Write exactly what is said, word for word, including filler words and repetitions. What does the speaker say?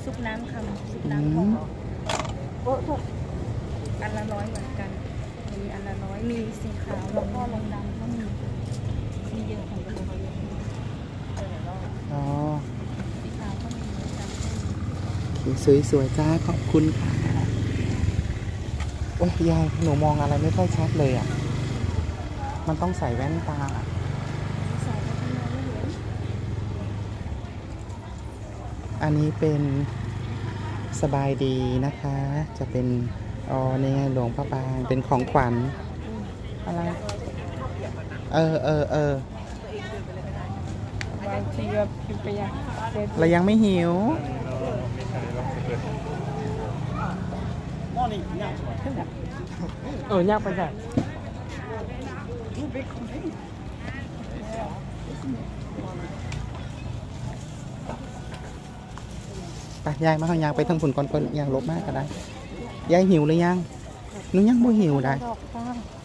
ซุปน้ำคำซุปน้ำทองโอ้ถูกอันละร้อยเหมือนกันมีอันละร้อยมีสีขาวแล้วก็ลงดำก็มีมีเยอะของตัวเขาเยอะอ๋อสีขาวก็มีลงดำสวยๆจ้าขอบคุณค่ะโอ้ยยายหนูมองอะไรไม่ค่อยชัดเลยอ่ะมันต้องใส่แว่นตาอันนี้เป็นสบายดีนะคะจะเป็นอ๋อเนี่ยหลวงพระบางเป็นของขวัญอะไรเออเออเออบางทีแบบหิวไปยังเรายังไม่หิวเออยากไปจ้ะไปยายมาเอายางไปทั้งผุนก่อนก่อนยางลบมากก็ได้ยายหิวหรือยังหนูยังบ่หิวได้